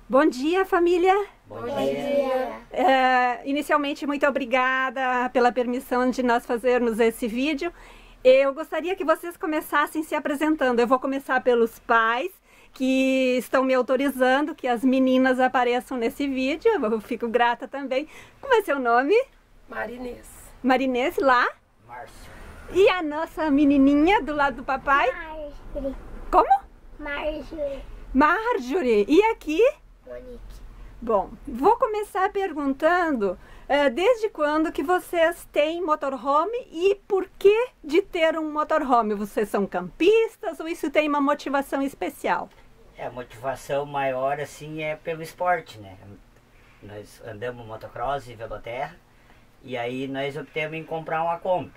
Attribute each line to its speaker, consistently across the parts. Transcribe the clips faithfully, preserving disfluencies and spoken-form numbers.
Speaker 1: Bom dia, família!
Speaker 2: Bom dia!
Speaker 1: É, inicialmente, muito obrigada pela permissão de nós fazermos esse vídeo. Eu gostaria que vocês começassem se apresentando. Eu vou começar pelos pais, que estão me autorizando que as meninas apareçam nesse vídeo. Eu fico grata também. Como é seu nome?
Speaker 2: Marinês.
Speaker 1: Marinês, lá.
Speaker 3: Márcio.
Speaker 1: E a nossa menininha do lado do papai?
Speaker 4: Marjorie.
Speaker 1: Como?
Speaker 4: Marjorie.
Speaker 1: Marjorie. E aqui?
Speaker 4: Monique.
Speaker 1: Bom, vou começar perguntando uh, desde quando que vocês têm motorhome e por que de ter um motorhome? Vocês são campistas ou isso tem uma motivação especial?
Speaker 3: É, a motivação maior assim é pelo esporte, né? Nós andamos motocross e veloterra e aí nós optamos em comprar uma Kombi.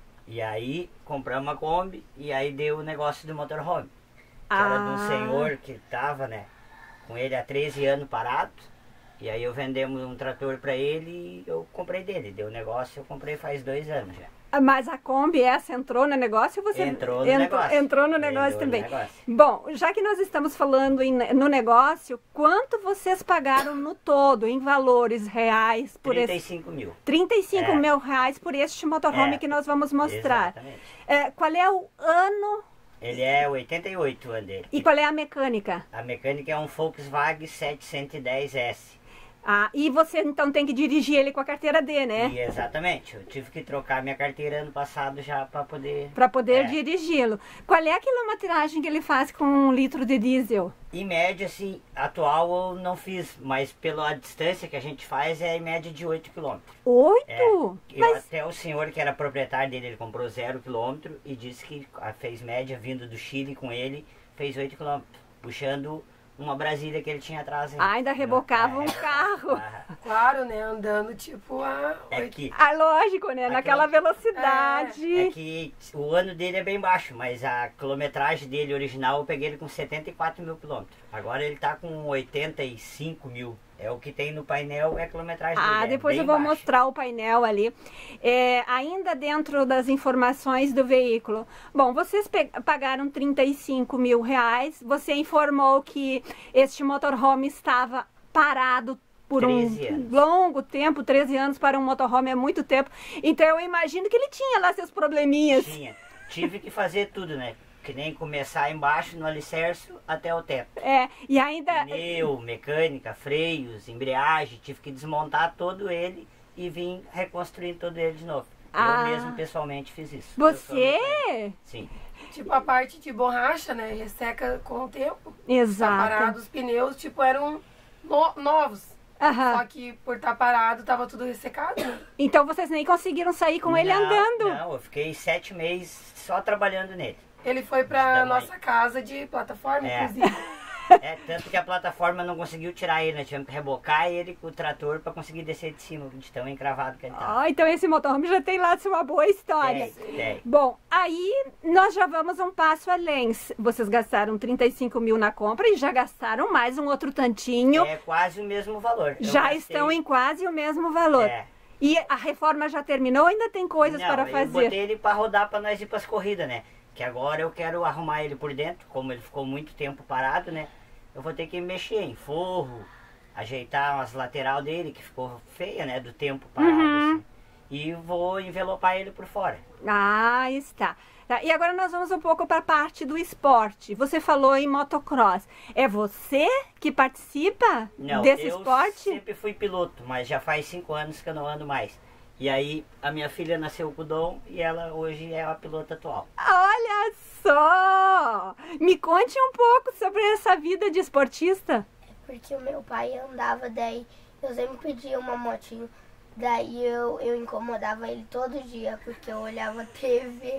Speaker 3: E aí compramos uma Kombi e aí deu o negócio do motorhome. Que
Speaker 1: Ah.
Speaker 3: era de um senhor que estava, né, com ele há treze anos parado. E aí eu vendemos um trator para ele e eu comprei dele. Deu negócio, eu comprei faz dois anos já.
Speaker 1: Mas a Kombi essa entrou no negócio ou você
Speaker 3: Entrou no
Speaker 1: entrou,
Speaker 3: negócio.
Speaker 1: entrou no negócio
Speaker 3: Entrou no
Speaker 1: também?
Speaker 3: negócio.
Speaker 1: Bom, já que nós estamos falando em, no negócio, quanto vocês pagaram no todo, em valores reais, por
Speaker 3: trinta e
Speaker 1: esse
Speaker 3: cinco mil.
Speaker 1: trinta e cinco
Speaker 3: É.
Speaker 1: mil reais por este motorhome
Speaker 3: É.
Speaker 1: que nós vamos mostrar?
Speaker 3: Exatamente.
Speaker 1: É, qual é o ano
Speaker 3: Ele é oitenta e oito ano dele.
Speaker 1: e qual é a mecânica?
Speaker 3: A mecânica é um Volkswagen setecentos e dez S.
Speaker 1: Ah, e você então tem que dirigir ele com a carteira D, né?
Speaker 3: E exatamente, eu tive que trocar minha carteira ano passado já para poder...
Speaker 1: Para poder
Speaker 3: É.
Speaker 1: dirigi-lo. Qual é a quilometragem que ele faz com um litro de diesel?
Speaker 3: Em média, assim, atual eu não fiz, mas pela distância que a gente faz é em média de oito quilômetros.
Speaker 1: Oito?
Speaker 3: É, eu,
Speaker 1: Mas
Speaker 3: até o senhor que era proprietário dele, ele comprou zero quilômetro e disse que ah, fez média vindo do Chile com ele, fez oito quilômetros, puxando uma Brasília que ele tinha atrás.
Speaker 1: Ah, ainda rebocava um
Speaker 3: É,
Speaker 1: carro.
Speaker 3: ah,
Speaker 2: Claro, né? Andando tipo a...
Speaker 3: É
Speaker 2: oito-
Speaker 3: que,
Speaker 1: Ah, lógico, né?
Speaker 3: Aquela-
Speaker 1: Naquela velocidade.
Speaker 3: é que o ano dele é bem baixo, mas a quilometragem dele original eu peguei ele com setenta e quatro mil quilômetros. Agora ele tá com oitenta e cinco mil. É o que tem no painel, é a quilometragem dele.
Speaker 1: Ah,
Speaker 3: é
Speaker 1: depois
Speaker 3: bem
Speaker 1: eu vou
Speaker 3: baixa.
Speaker 1: mostrar o painel ali. É, ainda dentro das informações do veículo. Bom, vocês pe- pagaram trinta e cinco mil reais. Você informou que este motorhome estava parado por um
Speaker 3: treze anos.
Speaker 1: longo tempo. treze anos para um motorhome é muito tempo. Então eu imagino que ele tinha lá seus probleminhas.
Speaker 3: Tinha. Tive que fazer tudo, né? Que nem começar embaixo no alicerce até o teto.
Speaker 1: É, e ainda...
Speaker 3: Pneu, mecânica, freios, embreagem, tive que desmontar todo ele e vim reconstruindo todo ele de novo.
Speaker 1: Ah.
Speaker 3: Eu mesmo pessoalmente fiz isso.
Speaker 1: Você?
Speaker 3: Eu sou- Sim.
Speaker 2: Tipo a parte de borracha, né? Resseca com o tempo. Tá
Speaker 1: Exato.
Speaker 2: parado, os pneus, tipo, eram no- novos.
Speaker 1: Aham.
Speaker 2: Só que por estar parado, tava tudo ressecado, né?
Speaker 1: Então vocês nem conseguiram sair com ele
Speaker 3: Não,
Speaker 1: andando.
Speaker 3: Não, eu fiquei sete meses só trabalhando nele.
Speaker 2: Ele foi pra
Speaker 3: Da mãe.
Speaker 2: nossa casa de plataforma,
Speaker 3: É.
Speaker 2: inclusive.
Speaker 3: É, tanto que a plataforma não conseguiu tirar ele, nós tivemos que rebocar ele com o trator para conseguir descer de cima, de tão encravado que ele tá.
Speaker 1: Ah, então esse motorhome já tem lá uma boa história.
Speaker 3: Tem, tem.
Speaker 1: Bom, aí nós já vamos um passo além. Vocês gastaram trinta e cinco mil na compra e já gastaram mais um outro tantinho.
Speaker 3: É quase o mesmo valor. Eu
Speaker 1: já
Speaker 3: gastei-
Speaker 1: estão em quase o mesmo valor.
Speaker 3: É.
Speaker 1: E a reforma já terminou ou ainda tem coisas
Speaker 3: Não,
Speaker 1: para
Speaker 3: eu
Speaker 1: fazer?
Speaker 3: botei ele para rodar para nós ir para as corridas, né? Que agora eu quero arrumar ele por dentro, como ele ficou muito tempo parado, né? Eu vou ter que mexer em forro, ajeitar as lateral dele, que ficou feia, né? Do tempo parado,
Speaker 1: Uhum.
Speaker 3: assim. E vou envelopar ele por fora.
Speaker 1: Ah, está. Tá, e agora nós vamos um pouco para a parte do esporte. Você falou em motocross. É você que participa
Speaker 3: Não,
Speaker 1: desse
Speaker 3: eu
Speaker 1: esporte?
Speaker 3: sempre fui piloto, mas já faz cinco anos que eu não ando mais. E aí a minha filha nasceu com o Dom e ela hoje é a pilota atual.
Speaker 1: Olha só! Me conte um pouco sobre essa vida de esportista.
Speaker 4: Porque o meu pai andava, daí eu sempre pedia uma motinho. Daí eu, eu incomodava ele todo dia, porque eu olhava T V.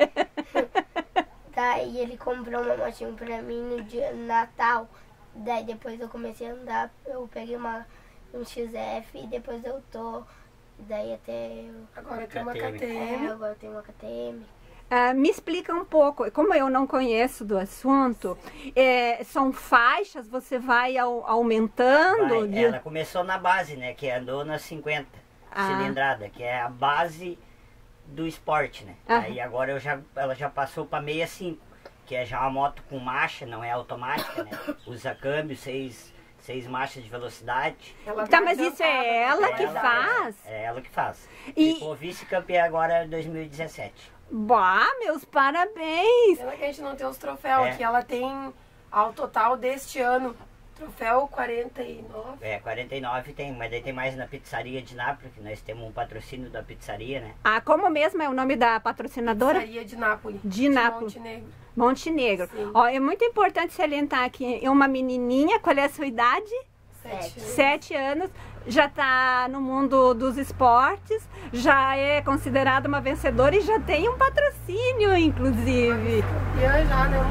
Speaker 4: Daí ele comprou uma motinho pra mim no dia no Natal. Daí depois eu comecei a andar, eu peguei uma, um X F e depois eu tô. Daí até eu.
Speaker 2: Agora tem uma
Speaker 3: K T M.
Speaker 2: K T M.
Speaker 4: É, agora eu tenho uma K T M.
Speaker 1: Ah, me explica um pouco, como eu não conheço do assunto, é, são faixas, você vai au- aumentando?
Speaker 3: Vai,
Speaker 1: de-
Speaker 3: ela começou na base, né? Que andou na cinquenta
Speaker 1: Ah.
Speaker 3: cilindrada, que é a base do esporte, né?
Speaker 1: Ah.
Speaker 3: Aí agora eu já, ela já passou para sessenta e cinco, que é já uma moto com marcha, não é automática, né? Usa câmbio, seis, seis marchas de velocidade.
Speaker 2: Ela
Speaker 1: Tá,
Speaker 2: tá
Speaker 1: mas isso
Speaker 2: adiantada,
Speaker 1: é ela
Speaker 2: né?
Speaker 1: que
Speaker 3: Ela-
Speaker 1: faz?
Speaker 3: É ela que faz.
Speaker 1: E-
Speaker 3: Ficou vice-campeã agora em dois mil e dezessete.
Speaker 1: Bah, meus parabéns!
Speaker 2: Pena que a gente não tem os troféus,
Speaker 3: É.
Speaker 2: que ela tem ao total deste ano, troféu quarenta e nove.
Speaker 3: É, quarenta e nove tem, mas daí tem mais na pizzaria de Nápoles, que nós temos um patrocínio da pizzaria, né?
Speaker 1: Ah, como mesmo é o nome da patrocinadora?
Speaker 2: Pizzaria de Nápoles.
Speaker 1: De Nápoles.
Speaker 2: Montenegro.
Speaker 1: Montenegro.
Speaker 2: Sim.
Speaker 1: Ó, é muito importante salientar aqui, é uma menininha, qual é a sua idade?
Speaker 2: Sete. anos.
Speaker 1: Sete anos, já está no mundo dos esportes, já é considerada uma vencedora e já tem um patrocínio, inclusive.
Speaker 2: Campeã já, né,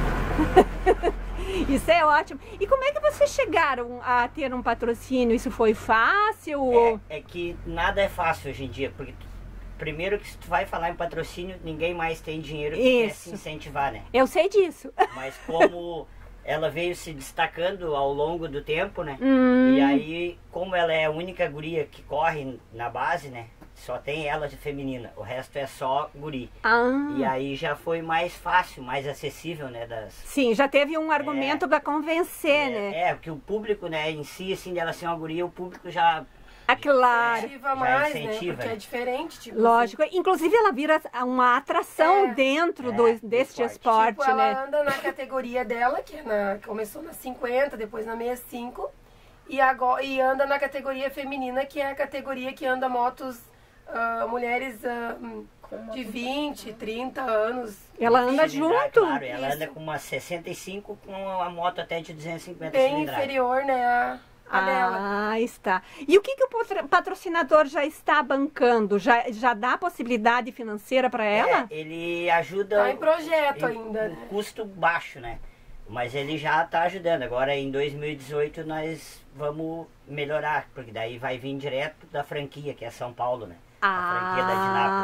Speaker 2: Monique?
Speaker 1: Isso é ótimo. E como é que vocês chegaram a ter um patrocínio? Isso foi fácil? ou-
Speaker 3: É, é que nada é fácil hoje em dia, porque tu- primeiro que se tu vai falar em patrocínio, ninguém mais tem dinheiro que quer
Speaker 1: Isso.
Speaker 3: se incentivar, né?
Speaker 1: Eu sei disso.
Speaker 3: Mas como ela veio se destacando ao longo do tempo, né?
Speaker 1: Hum.
Speaker 3: E aí, como ela é a única guria que corre na base, né? Só tem ela de feminina, o resto é só guri.
Speaker 1: Ah,
Speaker 3: E aí já foi mais fácil, mais acessível, né? Das,
Speaker 1: sim, já teve um argumento para convencer, né?
Speaker 3: é, é, porque o público, né, em si, assim, dela ser uma guria, o público já...
Speaker 1: Ah, claro.
Speaker 2: Incentiva
Speaker 3: Já
Speaker 2: mais,
Speaker 3: incentiva,
Speaker 2: né? Porque
Speaker 3: né?
Speaker 2: é diferente, tipo
Speaker 1: Lógico. Inclusive, ela vira uma atração
Speaker 2: É.
Speaker 1: dentro
Speaker 3: É,
Speaker 1: do,
Speaker 3: do
Speaker 1: deste
Speaker 3: esporte.
Speaker 1: esporte,
Speaker 2: Tipo, ela
Speaker 1: né?
Speaker 2: anda na categoria dela, que é na, começou na cinquenta, depois na sessenta e cinco, e, agora, e anda na categoria feminina, que é a categoria que anda motos, ah, mulheres ah, de vinte, trinta anos.
Speaker 1: Ela anda
Speaker 3: cilindrada,
Speaker 1: junto.
Speaker 3: Claro, ela
Speaker 2: Isso.
Speaker 3: anda com uma sessenta e cinco com uma moto até de duzentos e cinquenta
Speaker 2: Bem
Speaker 3: cilindradas.
Speaker 2: inferior, né, a, a dela.
Speaker 1: Ah, está. E o que, que o patro- patrocinador já está bancando? Já, já dá possibilidade financeira para ela?
Speaker 3: É, ele ajuda
Speaker 2: Tá em projeto
Speaker 3: em
Speaker 2: ainda,
Speaker 3: um
Speaker 2: né?
Speaker 3: custo baixo, né? Mas ele já está ajudando. Agora em dois mil e dezoito nós vamos melhorar, porque daí vai vir direto da franquia, que é São Paulo, né? A franquia da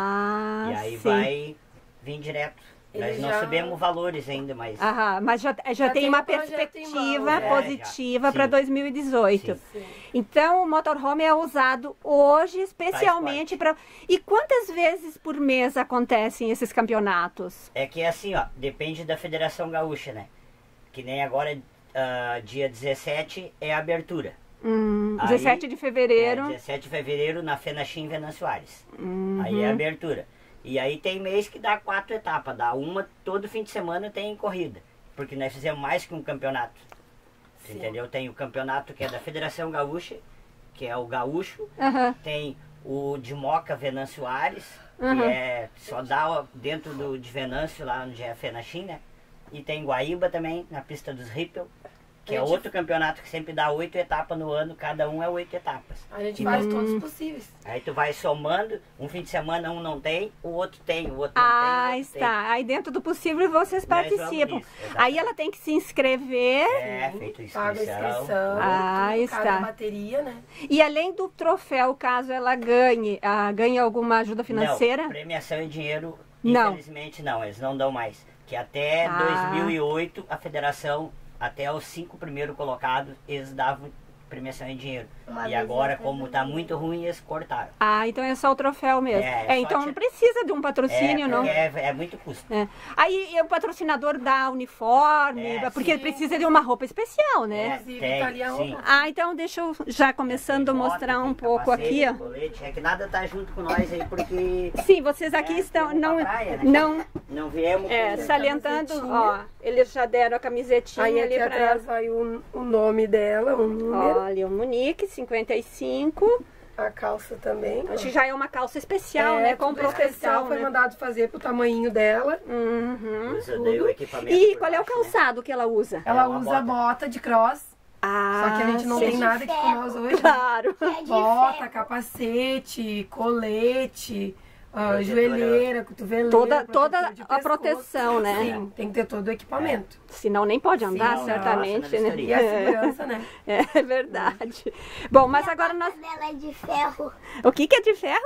Speaker 1: Ah,
Speaker 3: Dinápolis. E aí
Speaker 1: sim.
Speaker 3: vai vir direto.
Speaker 2: Ele
Speaker 3: Nós não
Speaker 2: já-
Speaker 3: sabemos valores ainda, mas
Speaker 1: Aham, mas já, já,
Speaker 2: Já
Speaker 1: tem
Speaker 2: tem
Speaker 1: uma
Speaker 2: um projeto em
Speaker 1: perspectiva
Speaker 2: mãos,
Speaker 3: né?
Speaker 1: positiva
Speaker 3: É, já.
Speaker 1: para
Speaker 3: Sim.
Speaker 1: dois mil e dezoito.
Speaker 3: Sim.
Speaker 1: Então o motorhome é usado hoje especialmente para. E quantas vezes por mês acontecem esses campeonatos?
Speaker 3: é que é assim, ó, depende da Federação Gaúcha, né? Que nem agora, ah, dia dezessete é a abertura.
Speaker 1: Hum,
Speaker 3: Aí,
Speaker 1: dezessete de fevereiro.
Speaker 3: É, dezessete de fevereiro na Fenachim Venâncio Aires.
Speaker 1: Uhum.
Speaker 3: Aí é a abertura. E aí tem mês que dá quatro etapas, dá uma todo fim de semana tem corrida. Porque nós fizemos mais que um campeonato.
Speaker 2: Sim.
Speaker 3: Entendeu? Tem o campeonato que é da Federação Gaúcha, que é o Gaúcho.
Speaker 1: Aham.
Speaker 3: Tem o de Moca Venâncio Aires,
Speaker 1: Uhum.
Speaker 3: que é só dá dentro do, de Venâncio, lá onde é a Fenachim, né? E tem Guaíba também, na pista dos Rippel, que é
Speaker 2: Gente.
Speaker 3: outro campeonato que sempre dá oito etapas no ano, cada um é oito etapas.
Speaker 2: A gente
Speaker 3: E
Speaker 2: faz
Speaker 1: Hum.
Speaker 2: todos os possíveis.
Speaker 3: Aí tu vai somando, um fim de semana um não tem, o outro tem, o outro não
Speaker 1: Ah,
Speaker 3: tem, o outro
Speaker 1: está. Aí dentro do possível vocês
Speaker 3: Nós vamos
Speaker 1: participam.
Speaker 3: nisso, exatamente.
Speaker 1: Aí ela tem que se inscrever.
Speaker 3: tem. É, feito
Speaker 2: Paga a
Speaker 3: inscrição.
Speaker 2: inscrição,
Speaker 1: Ah,
Speaker 2: tudo,
Speaker 1: está.
Speaker 2: cada bateria, né?
Speaker 1: E além do troféu, caso ela ganhe, ah, ganhe alguma ajuda financeira?
Speaker 3: Não, premiação em dinheiro,
Speaker 1: Não.
Speaker 3: infelizmente não, eles não dão mais. Que até
Speaker 1: Ah.
Speaker 3: dois mil e oito a federação, até os cinco primeiros colocados, eles davam premiação em dinheiro.
Speaker 4: Uma
Speaker 3: E
Speaker 4: vez
Speaker 3: agora,
Speaker 4: eu
Speaker 3: como tá muito ruim, eles cortaram.
Speaker 1: Ah, então é só o troféu mesmo.
Speaker 3: É,
Speaker 1: É,
Speaker 3: só
Speaker 1: então
Speaker 3: tira-
Speaker 1: não precisa de um patrocínio,
Speaker 3: é,
Speaker 1: não.
Speaker 3: porque é, é muito custo.
Speaker 1: É. Aí o patrocinador dá uniforme,
Speaker 3: É,
Speaker 1: porque ele
Speaker 2: sim.
Speaker 1: precisa de uma roupa especial, né?
Speaker 3: É,
Speaker 2: Inclusive,
Speaker 3: tem,
Speaker 2: tá ali a
Speaker 3: sim.
Speaker 2: roupa.
Speaker 1: Ah, então deixa eu já começando a
Speaker 3: Tem moto,
Speaker 1: mostrar um
Speaker 3: tem
Speaker 1: pouco
Speaker 3: capacete,
Speaker 1: aqui, ó.
Speaker 3: colete, é que nada tá junto com nós aí, porque
Speaker 1: Sim, vocês aqui
Speaker 3: É,
Speaker 1: estão
Speaker 3: viemos
Speaker 1: não
Speaker 3: pra praia, né?
Speaker 1: não
Speaker 3: não viemos
Speaker 1: é,
Speaker 3: com...
Speaker 1: salientando,
Speaker 2: camisetinha.
Speaker 1: ó, eles já deram a camisetinha
Speaker 2: Aí
Speaker 1: ali
Speaker 2: aqui
Speaker 1: para ela.
Speaker 2: atrás vai o, o nome dela, o número,
Speaker 1: Olha, o Munique cinquenta e cinco.
Speaker 2: a calça também.
Speaker 1: Acho que já é uma calça especial,
Speaker 2: É,
Speaker 1: né, com
Speaker 2: tudo especial,
Speaker 1: proteção,
Speaker 2: foi
Speaker 1: né?
Speaker 2: mandado fazer pro tamanho dela.
Speaker 1: Uhum.
Speaker 3: Usa daí o equipamento
Speaker 1: E
Speaker 3: por
Speaker 1: qual é o
Speaker 3: baixo, né?
Speaker 1: calçado que ela usa?
Speaker 2: Ela
Speaker 3: É uma
Speaker 2: usa
Speaker 3: bota.
Speaker 2: bota de cross,
Speaker 1: Ah,
Speaker 2: só que a gente não
Speaker 1: sim.
Speaker 2: tem nada aqui com nós hoje. né?
Speaker 1: Claro.
Speaker 4: É de
Speaker 2: Bota,
Speaker 4: ferro.
Speaker 2: capacete, colete, ah,
Speaker 3: Protetora.
Speaker 2: joelheira, cotoveleira.
Speaker 1: Toda,
Speaker 2: protetor
Speaker 1: toda
Speaker 2: de
Speaker 1: a
Speaker 2: pescoço.
Speaker 1: proteção, né?
Speaker 2: Sim, tem que ter todo o equipamento.
Speaker 1: Senão nem pode andar,
Speaker 3: Sim,
Speaker 1: certamente,
Speaker 3: não,
Speaker 1: né?
Speaker 3: nossa,
Speaker 2: E a segurança, né?
Speaker 1: É, é verdade. Bom, mas agora nós...
Speaker 4: A dela é de ferro.
Speaker 1: O que que é de ferro?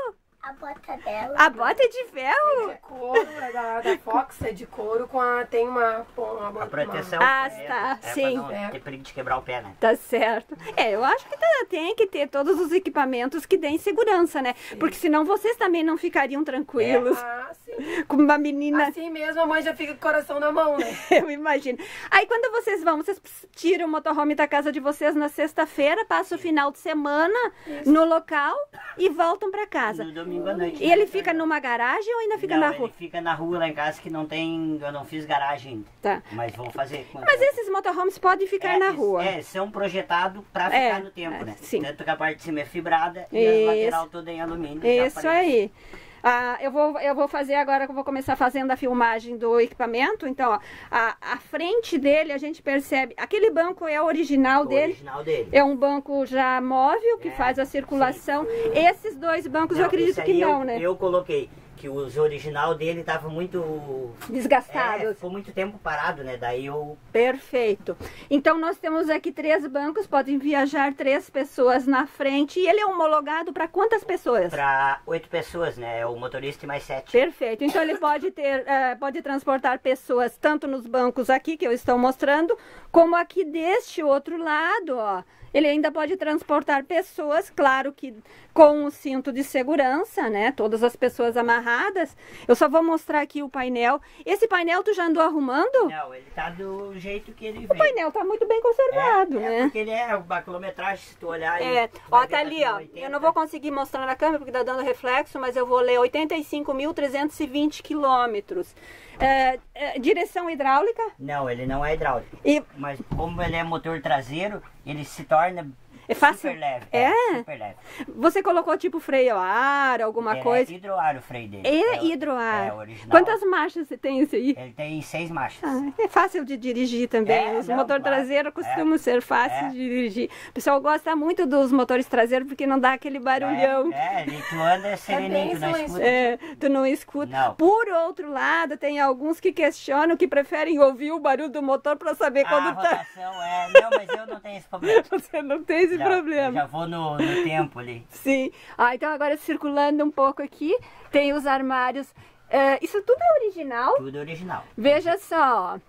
Speaker 4: A bota dela.
Speaker 1: A bota é de
Speaker 2: É
Speaker 1: ferro?
Speaker 2: de couro, é da, da Fox, é de couro, com a, tem uma... uma, uma
Speaker 3: A proteção
Speaker 1: Ah,
Speaker 3: é,
Speaker 1: tá,
Speaker 3: é
Speaker 1: sim.
Speaker 3: pra não ter perigo de quebrar o pé, né?
Speaker 1: Tá certo. É, eu acho que tá- tem que ter todos os equipamentos que deem segurança, né? Porque senão vocês também não ficariam tranquilos
Speaker 2: Ah, sim.
Speaker 1: com uma menina.
Speaker 2: Assim mesmo a mãe já fica com o coração na mão, né?
Speaker 1: Eu imagino. Aí quando vocês vão, vocês tiram o motorhome da casa de vocês na sexta-feira, passam o final de semana no local e voltam pra casa.
Speaker 3: No domingo à noite.
Speaker 1: E ele fica numa garagem ou ainda fica
Speaker 3: não,
Speaker 1: na rua?
Speaker 3: ele fica na rua lá em casa que não tem... Eu não fiz garagem ainda.
Speaker 1: Tá.
Speaker 3: Mas vou fazer.
Speaker 1: Mas esses motorhomes podem ficar
Speaker 3: é,
Speaker 1: na
Speaker 3: es-
Speaker 1: rua.
Speaker 3: É, são projetados pra
Speaker 1: É,
Speaker 3: ficar no tempo,
Speaker 1: é,
Speaker 3: né?
Speaker 1: sim.
Speaker 3: Tanto que a parte de cima é fibrada e
Speaker 1: Isso.
Speaker 3: a lateral toda em alumínio. já
Speaker 1: Isso
Speaker 3: aparece.
Speaker 1: aí. Ah, eu, vou, eu vou fazer agora que eu vou começar fazendo a filmagem do equipamento. Então, ó, a, a frente dele a gente percebe. Aquele banco é o original
Speaker 3: O
Speaker 1: dele.
Speaker 3: original dele.
Speaker 1: É um banco já móvel que
Speaker 3: É,
Speaker 1: faz a circulação. Esses dois bancos eu
Speaker 3: Não,
Speaker 1: acredito
Speaker 3: esse
Speaker 1: que
Speaker 3: aí
Speaker 1: não,
Speaker 3: eu,
Speaker 1: né?
Speaker 3: Eu coloquei que os original dele tava muito... É,
Speaker 1: Desgastados.
Speaker 3: ficou muito tempo parado, né? Daí eu...
Speaker 1: Perfeito. Então nós temos aqui três bancos, podem viajar três pessoas na frente. E ele é homologado para quantas pessoas?
Speaker 3: Pra oito pessoas, né? O motorista e mais sete.
Speaker 1: Perfeito. Então ele pode ter, eh, pode transportar pessoas tanto nos bancos aqui que eu estou mostrando, como aqui deste outro lado, ó. Ele ainda pode transportar pessoas, claro que com o cinto de segurança, né? Todas as pessoas amarradas. Eu só vou mostrar aqui o painel. Esse painel tu já andou arrumando?
Speaker 3: Não, ele tá do jeito que ele
Speaker 1: O
Speaker 3: veio.
Speaker 1: painel tá muito bem conservado,
Speaker 3: é, é
Speaker 1: né?
Speaker 3: porque ele é a quilometragem, se tu olhar...
Speaker 1: É,
Speaker 3: ele
Speaker 1: ó,
Speaker 3: vai
Speaker 1: tá
Speaker 3: ver
Speaker 1: ali,
Speaker 3: tá
Speaker 1: ó.
Speaker 3: com oitenta.
Speaker 1: Eu não vou conseguir mostrar na câmera porque tá dando reflexo, mas eu vou ler oitenta e cinco mil trezentos e vinte quilômetros. É, é, direção hidráulica
Speaker 3: Não, ele não é hidráulico.
Speaker 1: e
Speaker 3: Mas como ele é motor traseiro, ele se torna
Speaker 1: é fácil.
Speaker 3: super leve.
Speaker 1: É?
Speaker 3: super leve.
Speaker 1: Você colocou tipo freio a ar, alguma
Speaker 3: Ele
Speaker 1: coisa?
Speaker 3: é hidroar o freio dele.
Speaker 1: É
Speaker 3: o-
Speaker 1: hidroar.
Speaker 3: É o original.
Speaker 1: Quantas marchas você tem esse aí?
Speaker 3: Ele tem seis marchas.
Speaker 1: Ah, é fácil de dirigir também.
Speaker 3: É,
Speaker 1: Os
Speaker 3: não,
Speaker 1: motor
Speaker 3: claro.
Speaker 1: traseiro costumam
Speaker 3: É.
Speaker 1: ser fáceis
Speaker 3: É.
Speaker 1: de dirigir. O pessoal gosta muito dos motores traseiros porque não dá aquele barulhão.
Speaker 3: É, é, ele tu anda sereninho, tu não
Speaker 2: silêncio.
Speaker 3: escuta.
Speaker 1: É, tu não escuta.
Speaker 3: Não.
Speaker 1: Por outro lado, tem alguns que questionam, que preferem ouvir o barulho do motor para saber
Speaker 3: A
Speaker 1: quando tá.
Speaker 3: rotação é... Não, mas eu não tenho esse problema.
Speaker 1: Você não tem esse
Speaker 3: Não,
Speaker 1: problema.
Speaker 3: Eu já vou no, no tempo ali.
Speaker 1: Sim. Ah, então agora circulando um pouco aqui, tem os armários. É, isso tudo é original?
Speaker 3: Tudo original.
Speaker 1: Veja só.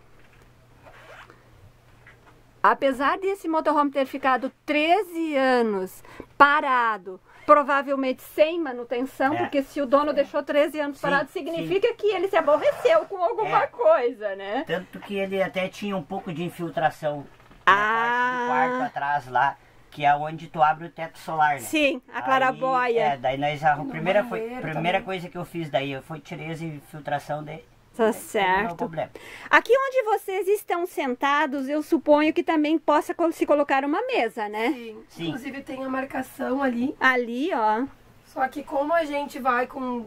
Speaker 1: Apesar desse motorhome ter ficado treze anos parado, provavelmente sem manutenção,
Speaker 3: É.
Speaker 1: porque se o dono deixou treze anos
Speaker 3: Sim,
Speaker 1: parado, significa que ele se aborreceu com alguma
Speaker 3: É.
Speaker 1: coisa, né?
Speaker 3: Tanto que ele até tinha um pouco de infiltração
Speaker 1: Ah.
Speaker 3: na parte do quarto atrás lá, que é onde tu abre o teto solar, né?
Speaker 1: Sim, a
Speaker 3: Aí,
Speaker 1: claraboia.
Speaker 3: É, daí nós a
Speaker 2: No
Speaker 3: primeira, foi,
Speaker 2: banheiro
Speaker 3: primeira
Speaker 2: também.
Speaker 3: coisa que eu fiz daí, eu fui tirei as infiltração dele.
Speaker 1: Tá
Speaker 3: Não
Speaker 1: certo.
Speaker 3: problema.
Speaker 1: Aqui onde vocês estão sentados, eu suponho que também possa co- se colocar uma mesa, né?
Speaker 2: Sim.
Speaker 3: Sim.
Speaker 2: Inclusive tem a marcação ali.
Speaker 1: Ali, ó.
Speaker 2: Só que como a gente vai com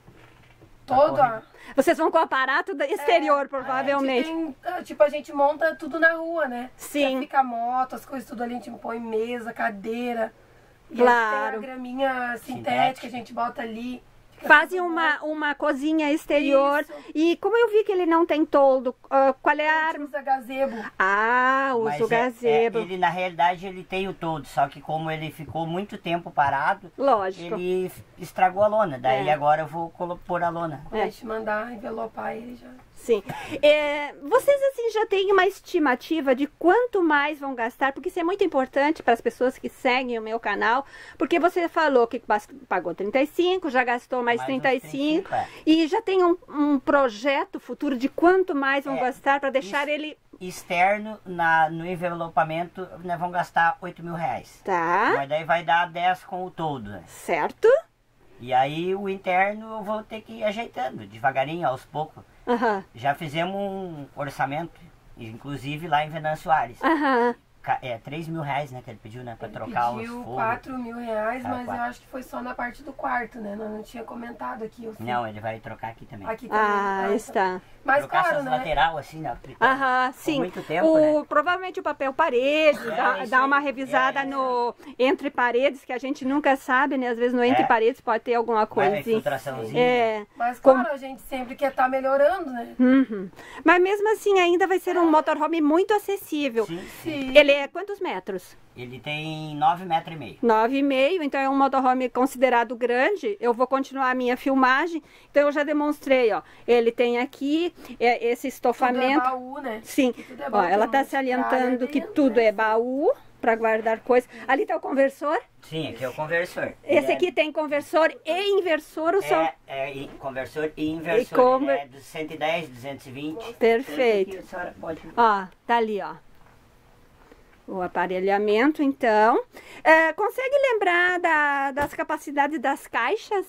Speaker 2: todo a...
Speaker 1: Vocês vão com o aparato da- exterior,
Speaker 2: A
Speaker 1: provavelmente.
Speaker 2: gente tem, ah, tipo, a gente monta tudo na rua, né?
Speaker 1: Sim.
Speaker 2: Já fica a moto, as coisas tudo ali, a gente põe mesa, cadeira. E aí
Speaker 1: Claro.
Speaker 2: tem a graminha sintética,
Speaker 3: Sintética.
Speaker 2: a gente bota ali. Fica
Speaker 1: Fazem
Speaker 2: tudo
Speaker 1: uma, uma cozinha exterior.
Speaker 2: Isso.
Speaker 1: E como eu vi que ele não tem toldo, ah, qual é a
Speaker 2: bom. A gente
Speaker 1: arma?
Speaker 2: usa gazebo.
Speaker 1: Ah, usa
Speaker 3: Mas
Speaker 1: o
Speaker 3: é-
Speaker 1: gazebo.
Speaker 3: é, ele, na realidade, ele tem o todo, só que como ele ficou muito tempo parado,
Speaker 1: Lógico.
Speaker 3: ele f- estragou a lona. Daí
Speaker 1: É.
Speaker 3: agora eu vou colo- pôr a lona.
Speaker 2: Quando a gente mandar envelopar ele já.
Speaker 1: Sim. É, vocês assim já têm uma estimativa de quanto mais vão gastar? Porque isso é muito importante para as pessoas que seguem o meu canal. Porque você falou que bas- pagou trinta e cinco, já gastou mais,
Speaker 3: Mais
Speaker 1: trinta e
Speaker 3: uns
Speaker 1: cinco.
Speaker 3: trinta e cinco, é.
Speaker 1: E já tem um, um projeto futuro de quanto mais vão
Speaker 3: É,
Speaker 1: gastar para deixar
Speaker 3: isso.
Speaker 1: ele...
Speaker 3: Externo, na, no envelopamento, nós vamos gastar oito mil reais.
Speaker 1: Tá,
Speaker 3: Mas daí vai dar dez com o todo, né?
Speaker 1: certo?
Speaker 3: E aí o interno eu vou ter que ir ajeitando, devagarinho, aos poucos.
Speaker 1: Aham,
Speaker 3: Já fizemos um orçamento, inclusive lá em Venâncio Aires.
Speaker 1: aham.
Speaker 3: Ca- É, três mil reais, né, que ele pediu, né, pra
Speaker 2: Ele
Speaker 3: trocar os
Speaker 2: pediu
Speaker 3: fogos.
Speaker 2: quatro mil reais,
Speaker 3: Ah,
Speaker 2: mas
Speaker 3: quatro.
Speaker 2: eu acho que foi só na parte do quarto, né? Nós não tinha comentado aqui. Eu sei.
Speaker 3: Não, ele vai trocar aqui também.
Speaker 2: Aqui também.
Speaker 1: Ah,
Speaker 2: tá?
Speaker 1: está.
Speaker 2: Mas
Speaker 3: trocar
Speaker 2: claro,
Speaker 3: essas
Speaker 2: né?
Speaker 3: lateral assim, né? porque
Speaker 1: Aham,
Speaker 3: ficou
Speaker 1: sim.
Speaker 3: muito tempo,
Speaker 1: o,
Speaker 3: né?
Speaker 1: Provavelmente o papel parede,
Speaker 3: É,
Speaker 1: dá,
Speaker 3: isso
Speaker 1: dá uma
Speaker 3: aí.
Speaker 1: revisada
Speaker 3: É, isso
Speaker 1: no entre paredes, que a gente nunca sabe, né? Às vezes no entre
Speaker 3: É.
Speaker 1: paredes pode ter alguma
Speaker 3: Vai uma
Speaker 1: coisinha.
Speaker 3: infiltraçãozinha.
Speaker 1: É.
Speaker 2: Mas
Speaker 1: Como-
Speaker 2: claro, a gente sempre quer estar melhorando, né?
Speaker 1: Uhum. Mas mesmo assim ainda vai ser um motorhome muito acessível.
Speaker 3: Sim, sim.
Speaker 2: Sim.
Speaker 1: Ele É, quantos metros?
Speaker 3: Ele tem nove metros e meio.
Speaker 1: nove e meio, então é um motorhome considerado grande. Eu vou continuar a minha filmagem. Então eu já demonstrei, ó. Ele tem aqui é, esse estofamento.
Speaker 2: Tudo é baú, né?
Speaker 1: Sim.
Speaker 2: Tudo é
Speaker 1: Ó,
Speaker 2: baú,
Speaker 1: ela
Speaker 2: tem
Speaker 1: está
Speaker 2: um
Speaker 1: salientando
Speaker 2: escada
Speaker 1: que
Speaker 2: dentro,
Speaker 1: tudo
Speaker 2: né?
Speaker 1: é baú para guardar coisas. Ali está o conversor.
Speaker 3: Sim, aqui é o conversor.
Speaker 1: Esse
Speaker 3: Ele
Speaker 1: aqui tem conversor e inversor, o som.
Speaker 3: é, é, é conversor e inversor.
Speaker 1: E conver-
Speaker 3: Ele é dos cento e dez, duzentos e vinte.
Speaker 1: Perfeito.
Speaker 3: Esse aqui a senhora pode...
Speaker 1: Ó, tá ali, ó. O aparelhamento, então. É, consegue lembrar da- das capacidades das caixas?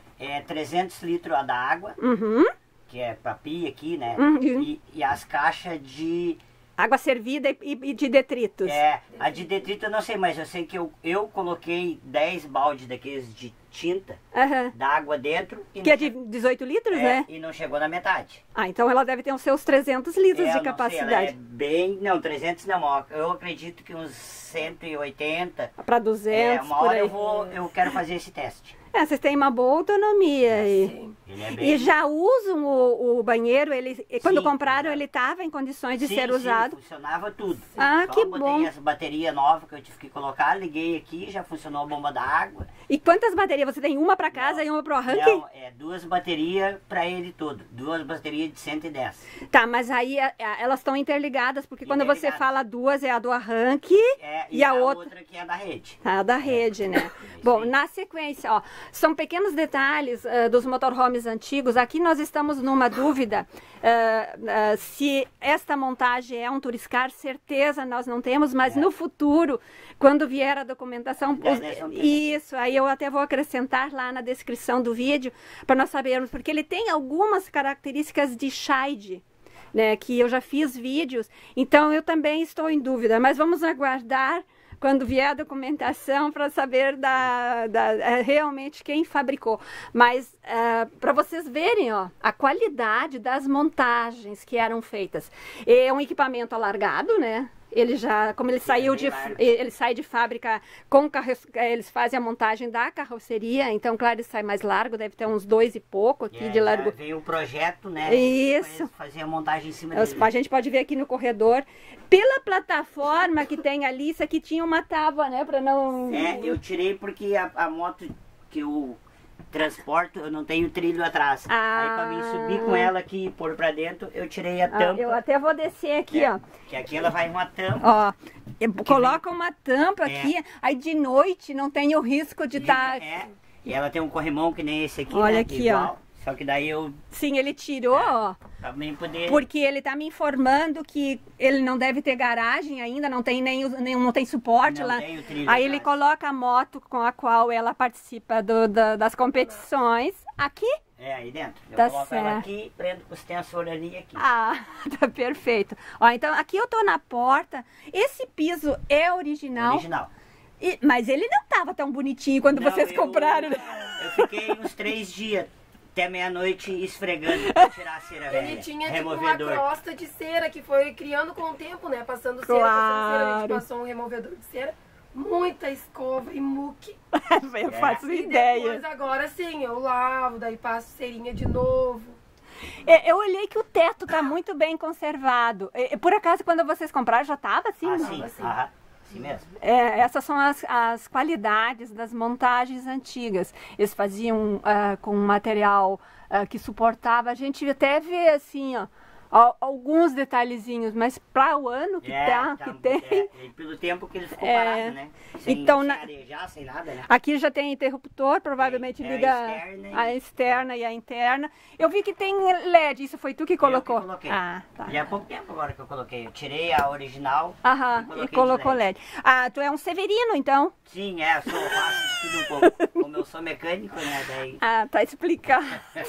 Speaker 3: É trezentos litros a da água,
Speaker 1: Uhum.
Speaker 3: que é para pia aqui, né?
Speaker 1: Uhum.
Speaker 3: E, e as caixas de...
Speaker 1: Água servida e, e de detritos.
Speaker 3: É, a de detrito eu não sei, mas eu sei que eu, eu coloquei dez baldes daqueles de tinta,
Speaker 1: Aham.
Speaker 3: d'água dentro. E
Speaker 1: Que
Speaker 3: não
Speaker 1: é de
Speaker 3: che-
Speaker 1: dezoito litros,
Speaker 3: é,
Speaker 1: né?
Speaker 3: E não chegou na metade.
Speaker 1: Ah, então ela deve ter os seus trezentos litros
Speaker 3: É,
Speaker 1: de
Speaker 3: eu não sei,
Speaker 1: capacidade.
Speaker 3: ela é bem... Não, trezentos não, ó, eu acredito que uns cento e oitenta.
Speaker 1: Para
Speaker 3: É,
Speaker 1: duzentos,
Speaker 3: uma
Speaker 1: por
Speaker 3: hora
Speaker 1: aí.
Speaker 3: eu vou, eu quero fazer esse teste.
Speaker 1: É, vocês têm uma boa autonomia aí.
Speaker 2: Sim.
Speaker 3: Ele é bem...
Speaker 1: E já usam o, o banheiro, ele, quando
Speaker 3: Sim,
Speaker 1: compraram,
Speaker 3: exato.
Speaker 1: ele estava em condições de
Speaker 3: Sim,
Speaker 1: ser
Speaker 3: sim,
Speaker 1: usado.
Speaker 3: funcionava tudo.
Speaker 1: Ah,
Speaker 3: Só
Speaker 1: que
Speaker 3: botei
Speaker 1: bom.
Speaker 3: as baterias novas que eu tive que colocar, liguei aqui, já funcionou a bomba da água.
Speaker 1: E quantas baterias? Você tem uma para casa
Speaker 3: Não,
Speaker 1: e uma para o arranque?
Speaker 3: Não, é duas baterias para ele todo. Duas baterias de cento e dez.
Speaker 1: Tá, mas aí a- a- elas estão interligadas, porque quando você
Speaker 3: Interligadas.
Speaker 1: fala duas é a do arranque
Speaker 3: É,
Speaker 1: e, a, outra,
Speaker 3: outra que é da rede.
Speaker 1: a da rede, né?
Speaker 3: isso
Speaker 1: Bom,
Speaker 3: aí.
Speaker 1: na sequência, ó, são pequenos detalhes ah, dos motorhomes antigos. Aqui nós estamos numa dúvida ah, ah, se esta montagem é um Turiscar, certeza nós não temos, mas
Speaker 3: É.
Speaker 1: no futuro, quando vier a documentação,
Speaker 3: É,
Speaker 1: os-
Speaker 3: nós vamos ter.
Speaker 1: isso, aí eu até vou acrescentar lá na descrição do vídeo para nós sabermos, porque ele tem algumas características de Scheid, né, que eu já fiz vídeos, então eu também estou em dúvida, mas vamos aguardar quando vier a documentação para saber da, da- é, realmente quem fabricou. Mas para vocês verem, ó, a qualidade das montagens que eram feitas. É um equipamento alargado, né? Ele já, como ele saiu
Speaker 3: bem
Speaker 1: de,
Speaker 3: largo.
Speaker 1: ele sai de fábrica com carro, eles fazem a montagem da carroceria, então claro, ele sai mais largo, deve ter uns dois e pouco aqui
Speaker 3: É,
Speaker 1: de
Speaker 3: já
Speaker 1: largo.
Speaker 3: veio o projeto, né?
Speaker 1: Isso.
Speaker 3: Pra fazer a montagem em cima
Speaker 1: Os-
Speaker 3: dele.
Speaker 1: A gente pode ver aqui no corredor, pela plataforma que tem ali, isso aqui tinha uma tábua, né, para não...
Speaker 3: É, eu tirei porque a, a moto que eu transporto, eu não tenho trilho atrás.
Speaker 1: Ah.
Speaker 3: Aí pra mim subir com ela aqui e pôr pra dentro, eu tirei a
Speaker 1: Ah,
Speaker 3: tampa.
Speaker 1: eu até vou descer aqui,
Speaker 3: né?
Speaker 1: ó.
Speaker 3: Que aqui ela vai uma tampa.
Speaker 1: Ó, eu- coloca uma tampa aqui, aí de noite não tem o risco de estar...
Speaker 3: É, e ela tem um corrimão que nem esse aqui,
Speaker 1: Olha
Speaker 3: né?
Speaker 1: aqui,
Speaker 3: igual. Só que daí eu
Speaker 1: Sim, ele tirou, ó,
Speaker 3: pra mim poder...
Speaker 1: porque ele tá me informando que ele não deve ter garagem ainda, não tem nem, o- nem não tem suporte
Speaker 3: Não
Speaker 1: lá.
Speaker 3: tem o trilho
Speaker 1: Aí ele
Speaker 3: atrás.
Speaker 1: coloca a moto com a qual ela participa do- da- das competições aqui.
Speaker 3: É, aí dentro. Eu
Speaker 1: Tá
Speaker 3: coloco ela
Speaker 1: certo.
Speaker 3: aqui, prendo com os tensores ali aqui.
Speaker 1: Ah, tá perfeito. Ó, então aqui eu tô na porta. Esse piso é original,
Speaker 3: Original.
Speaker 1: e- mas ele não tava tão bonitinho quando
Speaker 3: Não,
Speaker 1: vocês
Speaker 3: eu-
Speaker 1: compraram. né?
Speaker 3: Eu fiquei uns três dias até meia-noite esfregando pra tirar a cera velha.
Speaker 2: Ele tinha tipo uma
Speaker 3: Removedor.
Speaker 2: crosta de cera que foi criando com o tempo, né? Passando cera, passando cera. A gente
Speaker 1: Claro.
Speaker 2: passou um removedor de cera, muita escova e muque.
Speaker 1: Eu faço
Speaker 2: E
Speaker 1: ideia.
Speaker 2: depois agora sim, eu lavo, daí passo cerinha de novo.
Speaker 1: É, eu olhei que o teto tá muito bem conservado. É, por acaso, quando vocês compraram, já tava assim? não?
Speaker 3: Assim,
Speaker 2: assim.
Speaker 3: aham, assim mesmo.
Speaker 1: É, essas são as, as qualidades das montagens antigas. Eles faziam ah, com um material ah, que suportava. A gente até vê assim, ó, al- alguns detalhezinhos, mas para o ano que,
Speaker 3: É,
Speaker 1: tá,
Speaker 3: tá,
Speaker 1: que tem.
Speaker 3: é, e pelo tempo que ele ficou
Speaker 1: É.
Speaker 3: parado, né? Sem,
Speaker 1: Então,
Speaker 3: sem
Speaker 1: na-
Speaker 3: arejar, sem nada, né?
Speaker 1: Aqui já tem interruptor, provavelmente
Speaker 3: Tem, é a
Speaker 1: liga
Speaker 3: externa e-
Speaker 1: a externa e a interna. Eu vi que tem L E D, isso foi tu que colocou?
Speaker 3: Eu que coloquei.
Speaker 1: Ah, tá.
Speaker 3: E há pouco tempo agora que eu coloquei. Eu tirei a original
Speaker 1: Aham,
Speaker 3: e
Speaker 1: e
Speaker 3: coloquei de
Speaker 1: colocou
Speaker 3: L E
Speaker 1: L E D. Ah, tu é um Severino, então?
Speaker 3: Sim, é, eu sou faço de tudo um pouco. Como eu sou mecânico, né? Daí.
Speaker 1: Ah, tá explicado.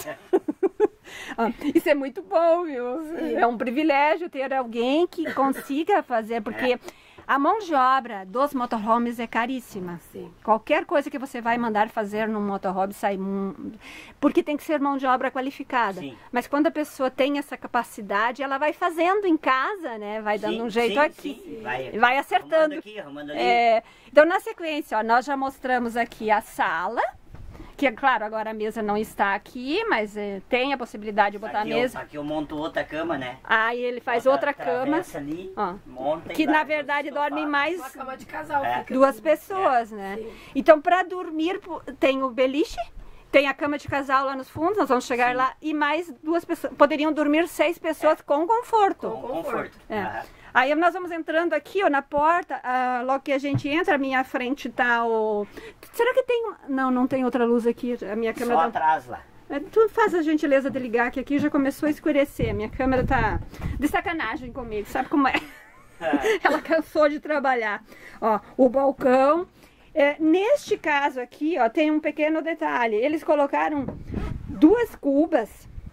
Speaker 1: Ah, isso é muito bom, viu? É um privilégio ter alguém que consiga fazer, porque a mão de obra dos motorhomes é caríssima.
Speaker 2: Sim.
Speaker 1: Qualquer coisa que você vai mandar fazer num motorhome sai... mu- Porque tem que ser mão de obra qualificada.
Speaker 3: Sim.
Speaker 1: Mas quando a pessoa tem essa capacidade, ela vai fazendo em casa, né? Vai dando
Speaker 3: Sim,
Speaker 1: um jeito
Speaker 3: sim,
Speaker 1: aqui.
Speaker 3: sim. Vai,
Speaker 1: Vai acertando.
Speaker 3: Arrumando aqui, arrumando ali.
Speaker 1: É, então, na sequência, ó, nós já mostramos aqui a sala, que é claro, agora a mesa não está aqui, mas é, tem a possibilidade de botar
Speaker 3: aqui
Speaker 1: a mesa.
Speaker 3: Eu, aqui eu monto outra cama, né?
Speaker 1: Aí ele faz
Speaker 3: Bota
Speaker 1: outra cama.
Speaker 3: Ali,
Speaker 1: Ó,
Speaker 3: monta
Speaker 1: que
Speaker 3: e
Speaker 1: na
Speaker 3: vai
Speaker 1: verdade
Speaker 3: pro sofá.
Speaker 1: dormem mais
Speaker 2: Uma cama de casal.
Speaker 3: É.
Speaker 2: Fica
Speaker 1: duas
Speaker 2: assim.
Speaker 1: pessoas, né?
Speaker 2: Sim.
Speaker 1: Então, para dormir, tem o beliche, tem a cama de casal lá nos fundos, nós vamos chegar
Speaker 3: Sim.
Speaker 1: lá, e mais duas pessoas. Poderiam dormir seis pessoas
Speaker 3: É.
Speaker 1: com conforto.
Speaker 3: Com conforto.
Speaker 1: É.
Speaker 3: Aham.
Speaker 1: Aí nós vamos entrando aqui, ó, na porta, ah, logo que a gente entra, à minha frente tá o... Será que tem... Não, não tem outra luz aqui, a minha
Speaker 3: Só
Speaker 1: câmera...
Speaker 3: atrás lá.
Speaker 1: É, tu faz a gentileza de ligar, que aqui já começou a escurecer, a minha câmera tá de sacanagem comigo, sabe como é? Ela cansou de trabalhar. Ó, o balcão. É, neste caso aqui, ó, tem um pequeno detalhe. Eles colocaram duas cubas.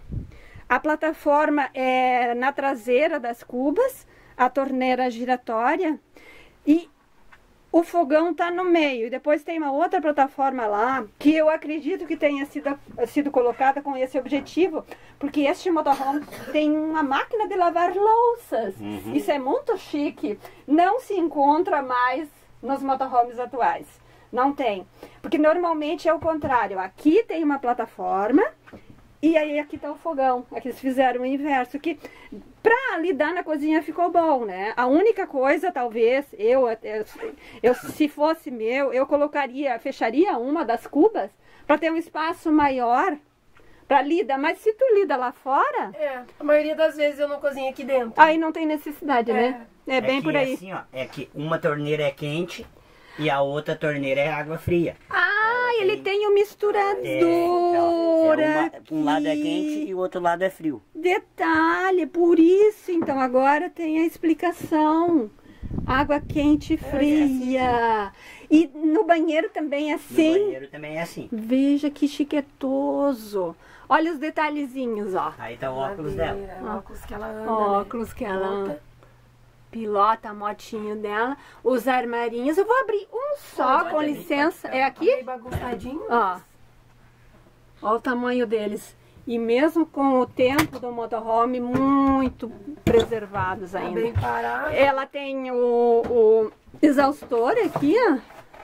Speaker 1: A plataforma é na traseira das cubas, a torneira giratória e o fogão tá no meio. E depois tem uma outra plataforma lá, que eu acredito que tenha sido, sido colocada com esse objetivo, porque este motorhome tem uma máquina de lavar louças.
Speaker 3: Uhum.
Speaker 1: Isso é muito chique. Não se encontra mais nos motorhomes atuais. Não tem. Porque normalmente é o contrário. Aqui tem uma plataforma e aí aqui tá o fogão. Aqui eles fizeram o inverso. Que pra lidar na cozinha ficou bom, né? A única coisa, talvez, eu, eu, eu se fosse meu, eu colocaria, fecharia uma das cubas para ter um espaço maior para lidar. Mas se tu lida lá fora,
Speaker 2: É, a maioria das vezes eu não cozinho aqui dentro.
Speaker 1: aí não tem necessidade,
Speaker 2: É.
Speaker 1: né? É bem
Speaker 3: que
Speaker 1: por aí.
Speaker 3: É assim, ó, é que uma torneira é quente e a outra torneira é água fria.
Speaker 1: Ah,
Speaker 3: Ela
Speaker 1: ele
Speaker 3: tem-
Speaker 1: tem um misturador.
Speaker 3: É, então, é uma- um lado é
Speaker 1: aqui.
Speaker 3: quente e o outro lado é frio.
Speaker 1: Detalhe, por isso, então, agora tem a explicação. Água quente e fria. E no banheiro também é
Speaker 3: No
Speaker 1: assim.
Speaker 3: banheiro também é assim.
Speaker 1: Veja que chiquetoso. Olha os detalhezinhos, ó.
Speaker 3: Aí tá o óculos dela.
Speaker 2: Madeira,
Speaker 1: Ó.
Speaker 2: óculos que ela anda,
Speaker 1: Óculos que ela
Speaker 2: Pilota.
Speaker 1: pilota, a motinho dela. Os armarinhos. Eu vou abrir um só,
Speaker 2: Pode
Speaker 1: com
Speaker 2: abrir,
Speaker 1: licença.
Speaker 2: pode.
Speaker 1: É aqui?
Speaker 2: Meio bagunçadinho.
Speaker 1: Ó. Olha o tamanho deles. E mesmo com o tempo do motorhome, muito preservados
Speaker 2: Tá
Speaker 1: ainda.
Speaker 2: bem parado.
Speaker 1: Ela tem o, o exaustor aqui, ó.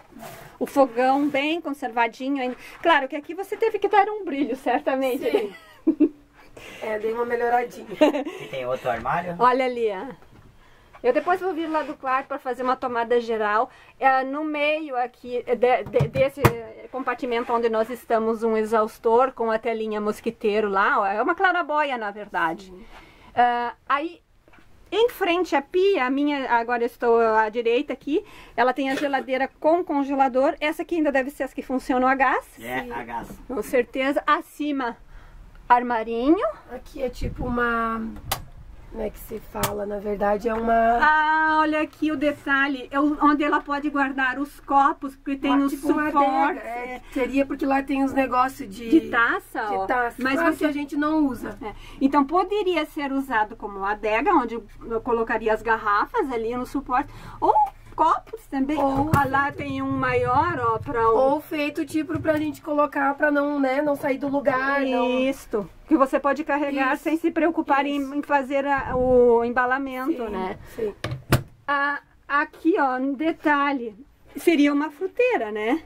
Speaker 1: O fogão bem conservadinho ainda. Claro que aqui você teve que dar um brilho, certamente.
Speaker 2: Sim. É, dei uma melhoradinha.
Speaker 3: E tem outro armário.
Speaker 1: Olha ali, ó. Eu depois vou vir lá do quarto para fazer uma tomada geral. É, no meio aqui de- de- desse compartimento onde nós estamos, um exaustor com a telinha mosquiteiro lá. Ó, é uma clarabóia, na verdade. Ah, aí, em frente à pia, a minha, agora eu estou à direita aqui, ela tem a geladeira com congelador. Essa aqui ainda deve ser as que funcionam a gás.
Speaker 3: É, a gás.
Speaker 1: Com certeza. Acima, armarinho.
Speaker 2: Aqui é tipo uma... Como é que se fala? Na verdade é uma...
Speaker 1: Ah, olha aqui o detalhe, é o- onde ela pode guardar os copos, porque tem
Speaker 2: uma,
Speaker 1: os
Speaker 2: tipo uma
Speaker 1: suportes
Speaker 2: adega. É, seria porque lá tem os negócios de...
Speaker 1: de taça, ó.
Speaker 2: De taça.
Speaker 1: Mas
Speaker 2: Mas
Speaker 1: você
Speaker 2: a gente não usa.
Speaker 1: é. Então poderia ser usado como uma adega, onde eu colocaria as garrafas ali no suporte, ou copos também.
Speaker 2: Ou-
Speaker 1: Ah, lá tem um maior, ó, para o
Speaker 2: Ou feito tipo pra gente colocar pra não, né, não sair do lugar. Não...
Speaker 1: Isto, que você pode carregar
Speaker 2: Isso,
Speaker 1: sem se preocupar em,
Speaker 2: isso.
Speaker 1: em fazer a- o embalamento,
Speaker 2: Sim,
Speaker 1: né?
Speaker 2: sim.
Speaker 1: Ah, aqui, ó, um detalhe, seria uma fruteira, né?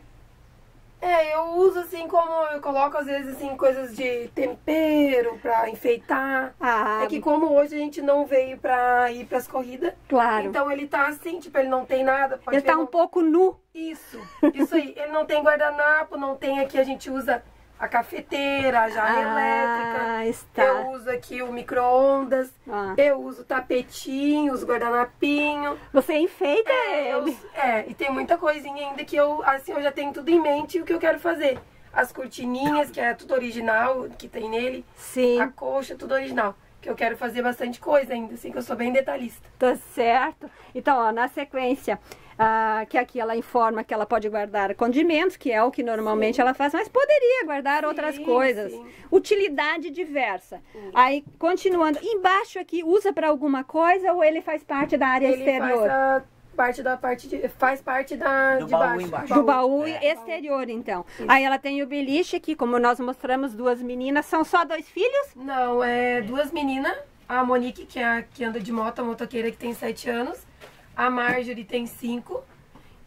Speaker 2: É, eu uso assim como eu coloco às vezes assim coisas de tempero pra enfeitar.
Speaker 1: Ah,
Speaker 2: É que como hoje a gente não veio pra ir pras corridas,
Speaker 1: claro.
Speaker 2: então ele tá assim, tipo, ele não tem nada. Pode
Speaker 1: Ele
Speaker 2: ver,
Speaker 1: tá um
Speaker 2: não-
Speaker 1: pouco nu.
Speaker 2: Isso, isso aí. Ele não tem guardanapo, não tem aqui, a gente usa a cafeteira, a jarra elétrica.
Speaker 1: Ah, está.
Speaker 2: Eu uso aqui o micro-ondas.
Speaker 1: Ah.
Speaker 2: Eu uso tapetinho, os guardanapinhos.
Speaker 1: Você enfeita
Speaker 2: É, eu-
Speaker 1: ele.
Speaker 2: é, e tem muita coisinha ainda que eu, assim, eu já tenho tudo em mente o que eu quero fazer. As cortininhas, que é tudo original, que tem nele.
Speaker 1: Sim,
Speaker 2: A coxa, tudo original. Que eu quero fazer bastante coisa ainda, assim, que eu sou bem detalhista.
Speaker 1: tá certo. Então, ó, na sequência, ah, que aqui ela informa que ela pode guardar condimentos, que é o que normalmente ela faz, mas poderia guardar outras
Speaker 2: Sim,
Speaker 1: coisas.
Speaker 2: sim.
Speaker 1: Utilidade diversa. Aí, continuando, embaixo aqui, usa para alguma coisa ou ele faz parte da área
Speaker 2: Ele
Speaker 1: exterior?
Speaker 2: faz a parte da parte de, faz parte da
Speaker 3: Do
Speaker 2: de
Speaker 3: baú
Speaker 2: baixo.
Speaker 3: embaixo.
Speaker 1: Do baú
Speaker 3: É.
Speaker 1: exterior, então. Aí ela tem o beliche aqui, como nós mostramos, duas meninas. São só dois filhos?
Speaker 2: Não, é duas meninas. A Monique, que é a que anda de moto, a motoqueira que tem sete anos. A Marjorie tem cinco.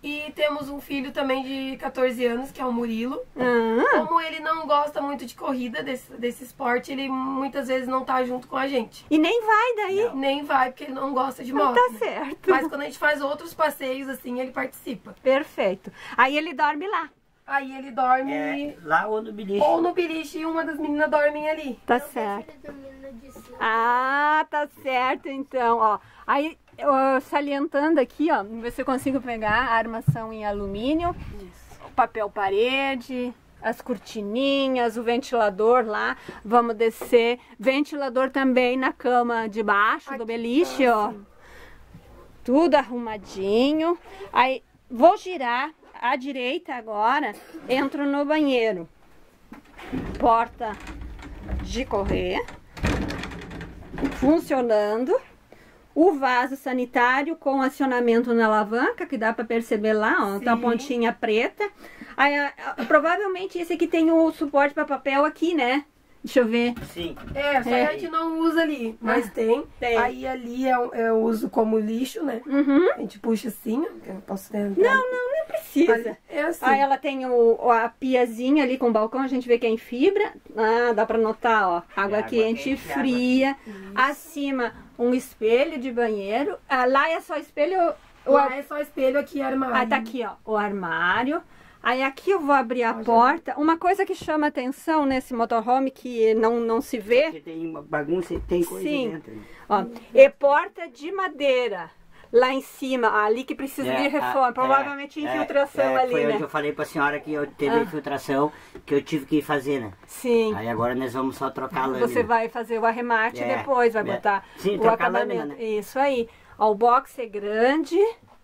Speaker 2: E temos um filho também de quatorze anos, que é o Murilo.
Speaker 1: Ah,
Speaker 2: Como ele não gosta muito de corrida, desse, desse esporte, ele muitas vezes não tá junto com a gente.
Speaker 1: e nem vai daí.
Speaker 3: Não.
Speaker 2: Nem vai, porque ele não gosta de
Speaker 1: Não
Speaker 2: moto.
Speaker 1: tá
Speaker 2: né?
Speaker 1: certo.
Speaker 2: Mas quando a gente faz outros passeios, assim, ele participa.
Speaker 1: Perfeito. Aí ele dorme lá.
Speaker 2: Aí ele dorme
Speaker 3: É, lá ou no beliche.
Speaker 2: ou no beliche e uma das meninas dormem ali.
Speaker 1: Tá
Speaker 4: Eu
Speaker 1: certo.
Speaker 4: deixo ele dormindo de cima.
Speaker 1: Ah, tá certo então, ó. Aí, ó, salientando aqui, ó, ver se eu consigo pegar a armação em alumínio, o papel parede, as cortininhas, o ventilador lá. Vamos descer. Ventilador também na cama de baixo do beliche, ó. Tudo arrumadinho. Aí, vou girar à direita agora, entro no banheiro. Porta de correr funcionando, o vaso sanitário com acionamento na alavanca, que dá para perceber lá, ó, tá a
Speaker 2: Sim.
Speaker 1: pontinha preta. Aí, a- a- provavelmente esse aqui tem o suporte para papel aqui, né? Deixa eu ver.
Speaker 3: Sim.
Speaker 2: É, só que
Speaker 1: É.
Speaker 2: a gente não usa ali, mas tem.
Speaker 1: tem.
Speaker 2: Aí ali eu, eu uso como lixo, né?
Speaker 1: Uhum.
Speaker 2: A gente puxa assim, ó, que eu posso tentar.
Speaker 1: Não, não, não precisa.
Speaker 2: É assim.
Speaker 1: Aí ela tem o, a piazinha ali com o balcão, a gente vê que é em fibra. Ah, dá pra notar, ó. Água
Speaker 3: água
Speaker 1: quente e
Speaker 3: quente e água
Speaker 1: fria. Acima, um espelho de banheiro. Ah, lá é só espelho. O,
Speaker 2: Lá é só espelho, aqui é armário.
Speaker 1: ah, tá aqui, ó, o armário. Aí aqui eu vou abrir a porta. Uma coisa que chama atenção nesse motorhome que não, não se vê,
Speaker 3: Porque tem uma bagunça e tem coisa
Speaker 1: Sim.
Speaker 3: dentro. né?
Speaker 1: ó, é porta de madeira. Lá em cima, ali que precisa
Speaker 3: É,
Speaker 1: de reforma.
Speaker 3: a-
Speaker 1: Provavelmente
Speaker 3: é,
Speaker 1: infiltração
Speaker 3: é,
Speaker 1: ali,
Speaker 3: foi
Speaker 1: né?
Speaker 3: onde eu falei pra senhora que eu teve
Speaker 1: Ah.
Speaker 3: infiltração, que eu tive que fazer, né?
Speaker 1: Sim.
Speaker 3: Aí agora nós vamos só trocar a lâmina.
Speaker 1: Você vai fazer o arremate
Speaker 3: É,
Speaker 1: depois, vai
Speaker 3: é.
Speaker 1: botar
Speaker 3: Sim,
Speaker 1: o
Speaker 3: trocar a
Speaker 1: acabamento.
Speaker 3: lâmina, né?
Speaker 1: Isso aí. Ó, o box é grande.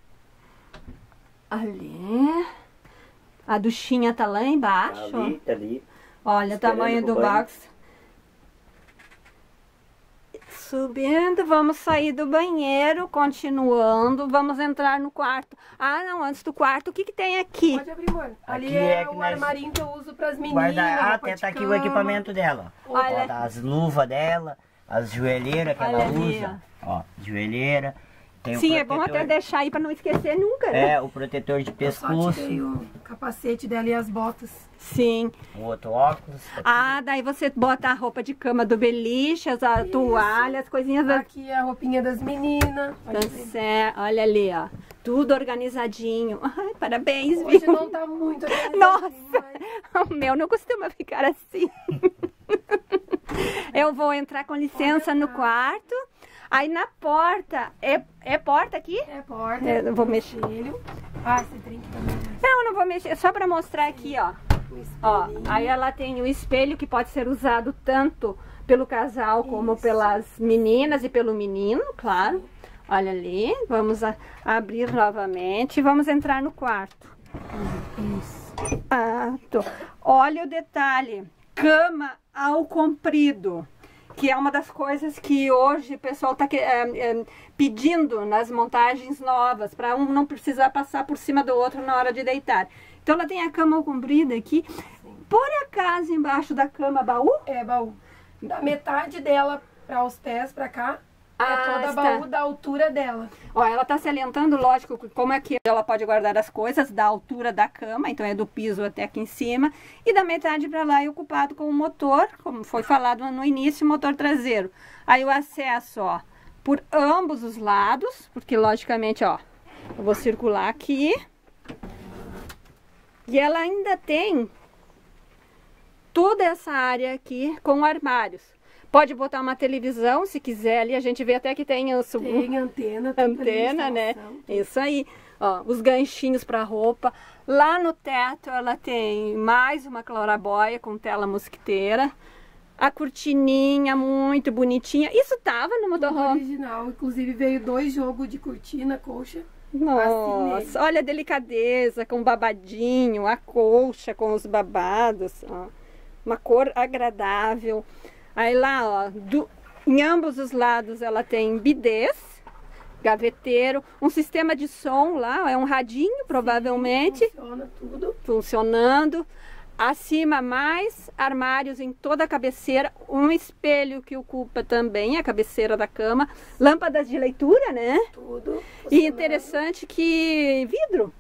Speaker 1: Ali. A duchinha tá lá embaixo.
Speaker 3: Ali, ali.
Speaker 1: Olha o
Speaker 3: Esperando
Speaker 1: tamanho
Speaker 3: pro
Speaker 1: do
Speaker 3: banho.
Speaker 1: box. Subindo, vamos sair do banheiro, continuando, vamos entrar no quarto. Ah, não, antes do quarto, o que que tem aqui?
Speaker 2: Pode abrir, amor. Ali
Speaker 3: Aqui
Speaker 2: é,
Speaker 3: é que
Speaker 2: o
Speaker 3: nós-
Speaker 2: armarinho que eu uso pras meninas.
Speaker 3: Guarda, ah,
Speaker 2: roupa
Speaker 3: até
Speaker 2: de
Speaker 3: tá aqui o
Speaker 2: cama.
Speaker 3: equipamento dela. ó.
Speaker 1: Olha.
Speaker 3: Ó, tá as luvas dela, as joelheiras que
Speaker 1: Olha
Speaker 3: ela
Speaker 1: ali,
Speaker 3: usa. Ó, joelheira. Tem o
Speaker 1: Sim, é bom
Speaker 3: protetor-
Speaker 1: até deixar aí pra não esquecer nunca, né?
Speaker 3: É, o protetor de
Speaker 2: Eu só
Speaker 3: pescoço,
Speaker 2: tirei o capacete dela e as botas.
Speaker 1: Sim.
Speaker 3: o outro óculos.
Speaker 1: Ah, daí você bota a roupa de cama do beliche, as a toalha, as coisinhas da...
Speaker 2: Aqui é a roupinha das meninas.
Speaker 1: Tá
Speaker 2: Pode ver.
Speaker 1: certo. Olha ali, ó. Tudo organizadinho. Ai, parabéns,
Speaker 2: Hoje
Speaker 1: viu?
Speaker 2: não tá muito organizadinho,
Speaker 1: Nossa!
Speaker 2: mas-
Speaker 1: O meu não costuma ficar assim. Eu vou entrar com licença no quarto. Aí na porta, é, é porta aqui?
Speaker 2: É porta.
Speaker 1: É, eu vou mexer.
Speaker 2: espelho. Ah, esse drink também.
Speaker 1: Não, eu não vou mexer, só pra mostrar aqui, ó.
Speaker 2: Um
Speaker 1: Ó,
Speaker 2: espelhinho.
Speaker 1: aí ela tem o espelho que pode ser usado tanto pelo casal como
Speaker 2: Isso.
Speaker 1: pelas meninas e pelo menino, claro. Olha ali, vamos a- abrir novamente e vamos entrar no quarto.
Speaker 2: Isso.
Speaker 1: Ah, tô. Olha o detalhe, cama ao comprido, que é uma das coisas que hoje o pessoal está pedindo nas montagens novas, para um não precisar passar por cima do outro na hora de deitar. Então ela tem a cama ao comprido aqui. Por acaso embaixo da cama baú?
Speaker 2: É baú. Da metade dela para os pés pra cá.
Speaker 1: Ah,
Speaker 2: é toda
Speaker 1: está.
Speaker 2: baú da altura dela.
Speaker 1: Ó, ela está salientando, lógico, como é que ela pode guardar as coisas da altura da cama, então é do piso até aqui em cima, e da metade para lá é ocupado com o motor, como foi falado no início, o motor traseiro. Aí o acesso, ó, por ambos os lados, porque logicamente, ó, eu vou circular aqui. E ela ainda tem toda essa área aqui com armários. Pode botar uma televisão, se quiser ali, a gente vê até que tem o sub-
Speaker 2: Tem antena. tudo ali,
Speaker 1: antena, né?
Speaker 2: instalação.
Speaker 1: Isso aí. Ó, os ganchinhos para roupa. Lá no teto ela tem mais uma clarabóia com tela mosquiteira. A cortininha muito bonitinha. Isso tava no
Speaker 2: Tudo
Speaker 1: motorhome?
Speaker 2: original. Inclusive veio dois jogos de cortina, colcha.
Speaker 1: Nossa, olha a delicadeza com babadinho, a colcha com os babados. Ó. Uma cor agradável. Aí lá, ó, do, em ambos os lados ela tem bidês, gaveteiro, um sistema de som lá, é um radinho provavelmente,
Speaker 2: Funciona tudo.
Speaker 1: funcionando. Acima mais armários em toda a cabeceira, um espelho que ocupa também a cabeceira da cama, lâmpadas de leitura, né?
Speaker 2: Tudo.
Speaker 1: E
Speaker 2: funcionando.
Speaker 1: interessante que vidro.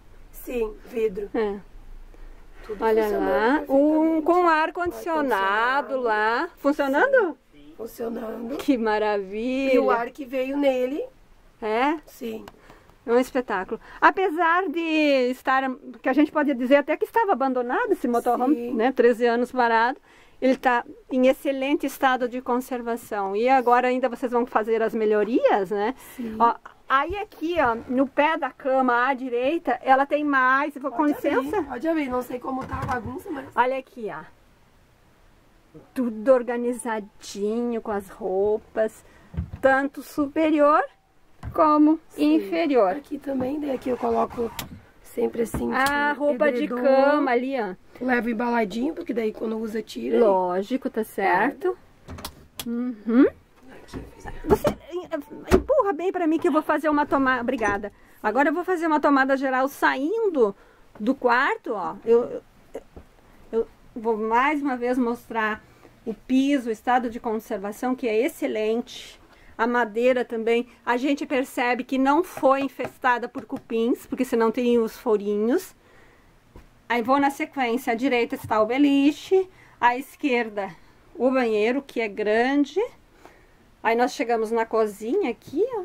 Speaker 2: Sim, vidro.
Speaker 1: É.
Speaker 2: Tudo
Speaker 1: Olha
Speaker 2: funcionando
Speaker 1: lá, um com ar-condicionado
Speaker 2: Ar-condicionado.
Speaker 1: lá. Funcionando?
Speaker 2: Funcionando.
Speaker 1: Que maravilha.
Speaker 2: E o ar que veio nele,
Speaker 1: É?
Speaker 2: sim.
Speaker 1: É um espetáculo. Apesar de estar, que a gente pode dizer até que estava abandonado esse motorhome,
Speaker 2: Sim.
Speaker 1: né? treze anos parado, ele está em excelente estado de conservação. E agora ainda vocês vão fazer as melhorias, né?
Speaker 2: Sim.
Speaker 1: Ó, aí aqui, ó, no pé da cama à direita, ela tem mais, vou com
Speaker 2: Pode
Speaker 1: licença.
Speaker 2: abrir, Pode abrir, não sei como tá a bagunça, mas...
Speaker 1: Olha aqui, ó. Tudo organizadinho com as roupas, tanto superior como
Speaker 2: Sim.
Speaker 1: inferior.
Speaker 2: Aqui também, daí aqui eu coloco sempre assim,
Speaker 1: A
Speaker 2: tipo,
Speaker 1: roupa de
Speaker 2: edredom.
Speaker 1: cama ali, ó.
Speaker 2: Levo embaladinho, porque daí quando usa tira.
Speaker 1: Lógico, tá certo. Uhum. Você em- empurra bem pra mim que eu vou fazer uma tomada. Obrigada. Agora eu vou fazer uma tomada geral saindo do quarto, ó. Eu, eu, eu vou mais uma vez mostrar o piso, o estado de conservação, que é excelente. A madeira também, a gente percebe que não foi infestada por cupins, porque senão teria os furinhos. Aí vou na sequência, à direita está o beliche, à esquerda o banheiro, que é grande. Aí nós chegamos na cozinha aqui, ó.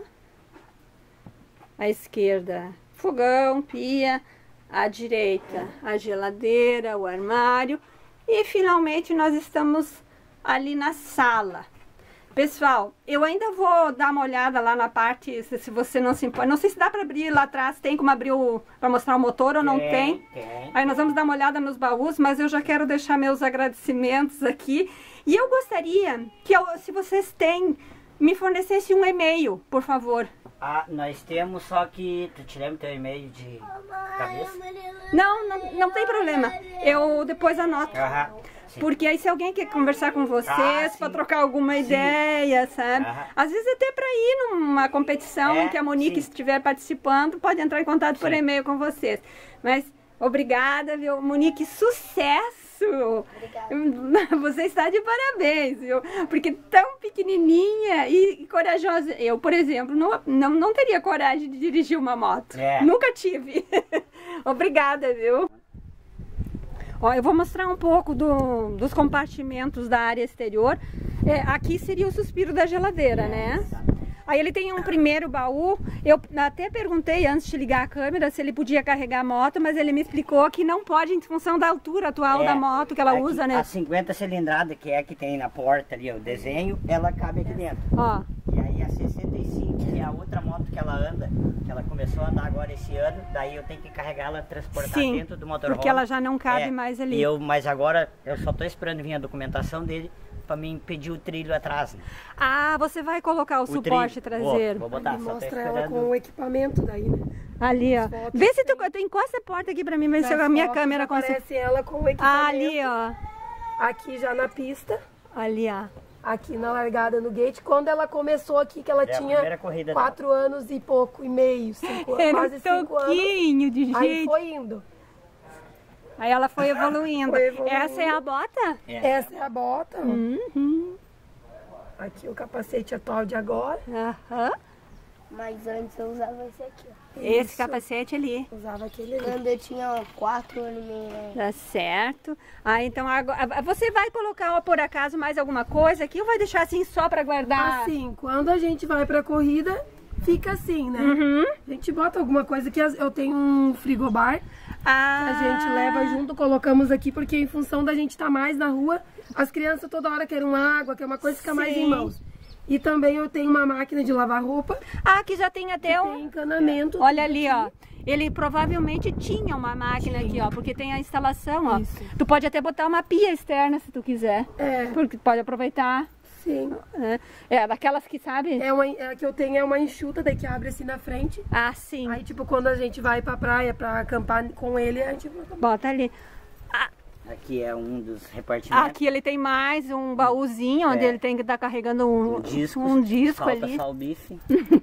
Speaker 1: À esquerda, fogão, pia. À direita, a geladeira, o armário. E finalmente nós estamos ali na sala. Pessoal, eu ainda vou dar uma olhada lá na parte, se, se você não se importa. Não sei se dá para abrir lá atrás, tem como abrir para mostrar o motor ou não tem.
Speaker 3: Tem.
Speaker 1: Aí nós vamos dar uma olhada nos baús, mas eu já quero deixar meus agradecimentos aqui. E eu gostaria que, eu, se vocês têm, me fornecesse um e-mail, por favor.
Speaker 3: Ah, nós temos, só que... Tu te lembra teu e-mail de cabeça?
Speaker 1: Não, não, não tem problema. Eu depois anoto.
Speaker 3: Aham. Sim.
Speaker 1: Porque aí se alguém quer conversar com vocês,
Speaker 3: Ah,
Speaker 1: para
Speaker 3: sim.
Speaker 1: trocar alguma
Speaker 3: Sim.
Speaker 1: ideia, sabe?
Speaker 3: Aham.
Speaker 1: Às vezes até para ir numa competição
Speaker 3: É,
Speaker 1: que a Monique
Speaker 3: sim.
Speaker 1: estiver participando, pode entrar em contato por
Speaker 3: Sim.
Speaker 1: e-mail com vocês. Mas obrigada, viu? Monique, sucesso!
Speaker 4: Obrigada.
Speaker 1: Você está de parabéns, viu? Porque tão pequenininha e corajosa. Eu, por exemplo, não, não, não teria coragem de dirigir uma moto.
Speaker 3: É.
Speaker 1: Nunca tive. Obrigada, viu? Ó, eu vou mostrar um pouco do, dos compartimentos da área exterior. É, aqui seria o suspiro da geladeira, né? Aí ele tem um primeiro baú. Eu até perguntei antes de ligar a câmera se ele podia carregar a moto, mas ele me explicou que não pode em função da altura atual
Speaker 3: É,
Speaker 1: da moto que ela
Speaker 3: aqui,
Speaker 1: usa, né?
Speaker 3: A cinquenta cilindrada, que é a que tem na porta ali, o desenho, ela cabe aqui dentro.
Speaker 1: Ó,
Speaker 3: E aí a sessenta e cinco, que é a outra moto que ela anda, que ela começou a andar agora esse ano, daí eu tenho que carregar ela, transportar
Speaker 1: sim,
Speaker 3: dentro do motorhome.
Speaker 1: porque ela já não cabe
Speaker 3: É,
Speaker 1: mais ali.
Speaker 3: E eu, mas agora eu só tô esperando vir a documentação dele para mim pedir o trilho atrás. Né?
Speaker 1: Ah, você vai colocar o,
Speaker 3: O
Speaker 1: suporte
Speaker 3: trilho.
Speaker 1: traseiro.
Speaker 3: Vou, vou botar,
Speaker 2: Ele
Speaker 3: só tô
Speaker 2: mostra ela
Speaker 3: esperando.
Speaker 2: com o equipamento daí, né?
Speaker 1: Ali, ó.
Speaker 2: fotos
Speaker 1: Vê se tu, tu encosta a porta aqui pra mim, ver se
Speaker 2: Nas
Speaker 1: a minha
Speaker 2: fotos
Speaker 1: câmera consegue.
Speaker 2: aparece ela com o
Speaker 1: Ah,
Speaker 2: equipamento.
Speaker 1: ali, ó.
Speaker 2: Aqui já na pista,
Speaker 1: Ali, ó.
Speaker 2: aqui na largada no gate. Quando ela começou aqui, que ela
Speaker 3: É a
Speaker 2: tinha
Speaker 3: primeira corrida
Speaker 2: quatro anos e pouco, e meio, cinco anos,
Speaker 1: Era
Speaker 2: quase
Speaker 1: um
Speaker 2: cinco anos.
Speaker 1: toquinho de
Speaker 2: Aí
Speaker 1: jeito.
Speaker 2: foi indo.
Speaker 1: Aí ela foi evoluindo.
Speaker 2: Foi evoluindo.
Speaker 1: Essa é a bota?
Speaker 3: É.
Speaker 2: Essa é a bota.
Speaker 1: Uhum.
Speaker 2: Aqui o capacete atual de agora.
Speaker 1: Aham.
Speaker 4: Mas antes eu usava esse aqui, ó.
Speaker 1: Esse
Speaker 2: Isso.
Speaker 1: capacete ali.
Speaker 2: Usava aquele ali.
Speaker 4: Quando eu tinha quatro anos e meio, né?
Speaker 1: Tá certo. Ah, então agora. Você vai colocar, ó, por acaso, mais alguma coisa aqui ou vai deixar assim só pra guardar?
Speaker 2: Assim, quando a gente vai pra corrida, fica assim, né?
Speaker 1: Uhum.
Speaker 2: A gente bota alguma coisa que as- eu tenho um frigobar que
Speaker 1: Ah.
Speaker 2: a gente leva junto, colocamos aqui, porque em função da gente estar mais na rua, as crianças toda hora querem água, quer uma coisa, fica mais
Speaker 1: Sim.
Speaker 2: em mãos. E também eu tenho uma máquina de lavar roupa,
Speaker 1: Ah, aqui já tem até
Speaker 2: tem
Speaker 1: um.
Speaker 2: encanamento.
Speaker 1: Olha ali, ó. Ele provavelmente tinha uma máquina aqui, ó, porque tem a instalação, ó.
Speaker 2: Isso.
Speaker 1: Tu pode até botar uma pia externa se tu quiser.
Speaker 2: É,
Speaker 1: Porque pode aproveitar.
Speaker 2: sim.
Speaker 1: Né? É, daquelas que sabe.
Speaker 2: É uma, a que eu tenho é uma enxuta, daí que abre assim na frente.
Speaker 1: Ah, sim.
Speaker 2: Aí, tipo, quando a gente vai pra praia pra acampar com ele, a gente bota.
Speaker 1: Bota ali.
Speaker 3: Aqui é um dos repartimentos.
Speaker 1: Aqui ele tem mais um baúzinho onde
Speaker 3: É.
Speaker 1: ele tem que estar carregando um,
Speaker 3: Um disco,
Speaker 1: um disco
Speaker 3: falta
Speaker 1: ali.
Speaker 3: só o bife.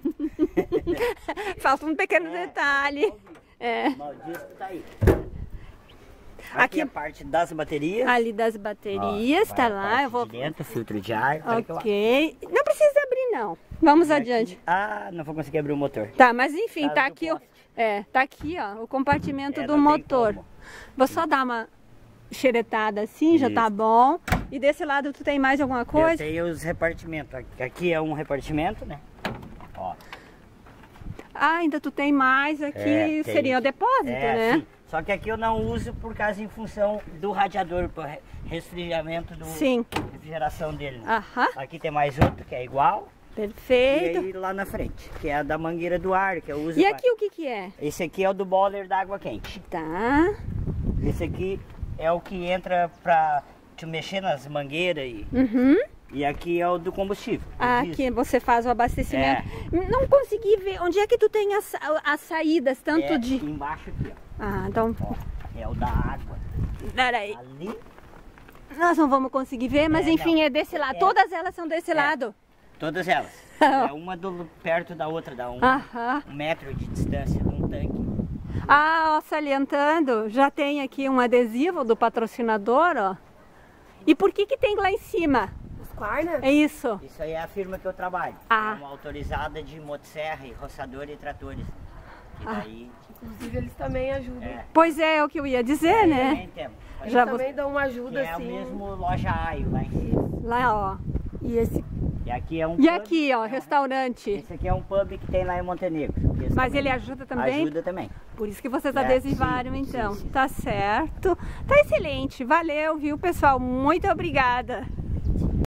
Speaker 1: Falta um pequeno detalhe. É.
Speaker 3: Mas o disco tá aí.
Speaker 1: Aqui-
Speaker 3: Aqui é a parte das baterias.
Speaker 1: Ali das
Speaker 3: Ó,
Speaker 1: baterias,
Speaker 3: vai
Speaker 1: tá
Speaker 3: a
Speaker 1: lá.
Speaker 3: parte
Speaker 1: Eu vou.
Speaker 3: de dentro, filtro de ar. Olha que eu-
Speaker 1: Ok. Não precisa abrir, não. Vamos
Speaker 3: E aqui-
Speaker 1: adiante.
Speaker 3: Ah, não vou conseguir abrir o motor.
Speaker 1: Tá, mas enfim,
Speaker 3: Caso
Speaker 1: tá
Speaker 3: do
Speaker 1: aqui o,
Speaker 3: poste.
Speaker 1: É, tá aqui, ó, o compartimento
Speaker 3: É,
Speaker 1: do
Speaker 3: não tem
Speaker 1: motor.
Speaker 3: como.
Speaker 1: Vou só dar uma xeretada assim, já tá
Speaker 3: Isso.
Speaker 1: bom. E desse lado tu tem mais alguma
Speaker 3: Eu
Speaker 1: coisa?
Speaker 3: tenho os repartimentos. Aqui- Aqui é um repartimento, né? Ó.
Speaker 1: Ah, ainda tu tem mais aqui,
Speaker 3: É, tem.
Speaker 1: seria o depósito,
Speaker 3: É,
Speaker 1: né?
Speaker 3: sim. Só que aqui eu não uso por causa em função do radiador, por re- resfriamento do
Speaker 1: Sim.
Speaker 3: refrigeração dele. Né?
Speaker 1: Aham,
Speaker 3: Aqui tem mais outro que é igual.
Speaker 1: perfeito.
Speaker 3: E aí lá na frente, que é a da mangueira do ar, que eu uso.
Speaker 1: E
Speaker 3: pra-
Speaker 1: aqui o que que é?
Speaker 3: Esse aqui é o do boiler da água quente.
Speaker 1: Tá.
Speaker 3: Esse aqui é o que entra pra te mexer nas mangueiras e,
Speaker 1: Uhum.
Speaker 3: e aqui é o do combustível. o
Speaker 1: Aqui
Speaker 3: diesel.
Speaker 1: você faz o abastecimento.
Speaker 3: É.
Speaker 1: Não consegui ver onde é que tu tem as, as saídas, tanto
Speaker 3: é
Speaker 1: de...
Speaker 3: embaixo aqui, ó.
Speaker 1: Ah, então...
Speaker 3: Ó, é o da água.
Speaker 1: Peraí.
Speaker 3: Ali
Speaker 1: Nós não vamos conseguir ver, mas
Speaker 3: É,
Speaker 1: enfim,
Speaker 3: não.
Speaker 1: é desse lado.
Speaker 3: É.
Speaker 1: Todas elas são desse lado.
Speaker 3: todas elas. É uma do, perto da outra, dá um,
Speaker 1: Aham.
Speaker 3: um metro de distância de um tanque.
Speaker 1: Ah, ó, salientando, já tem aqui um adesivo do patrocinador, ó. E por que que tem lá em cima?
Speaker 2: Os Quarna?
Speaker 1: É isso?
Speaker 3: Isso aí é a firma que eu trabalho.
Speaker 1: Ah.
Speaker 3: É uma autorizada de motosserra e roçador e tratores. E
Speaker 1: Ah.
Speaker 3: daí,
Speaker 2: Inclusive eles também ajudam.
Speaker 3: é,
Speaker 1: Pois é, é o que eu ia dizer, né?
Speaker 3: também temos.
Speaker 2: Eles
Speaker 1: Já
Speaker 2: também dão uma
Speaker 3: Que
Speaker 2: ajuda
Speaker 3: é o
Speaker 2: assim.
Speaker 3: mesmo loja Aio lá em cima.
Speaker 1: Lá, ó.
Speaker 2: E esse
Speaker 3: E aqui é um
Speaker 1: E
Speaker 3: pub,
Speaker 1: aqui, ó,
Speaker 3: é um-
Speaker 1: restaurante.
Speaker 3: Esse aqui é um pub que tem lá em Montenegro. Esse
Speaker 1: Mas
Speaker 3: também
Speaker 1: ele ajuda também?
Speaker 3: Ajuda também.
Speaker 1: Por isso que vocês
Speaker 3: É,
Speaker 1: adesivaram,
Speaker 3: sim,
Speaker 1: então.
Speaker 3: sim, sim.
Speaker 1: Tá certo. Tá excelente. Valeu, viu, pessoal? Muito obrigada.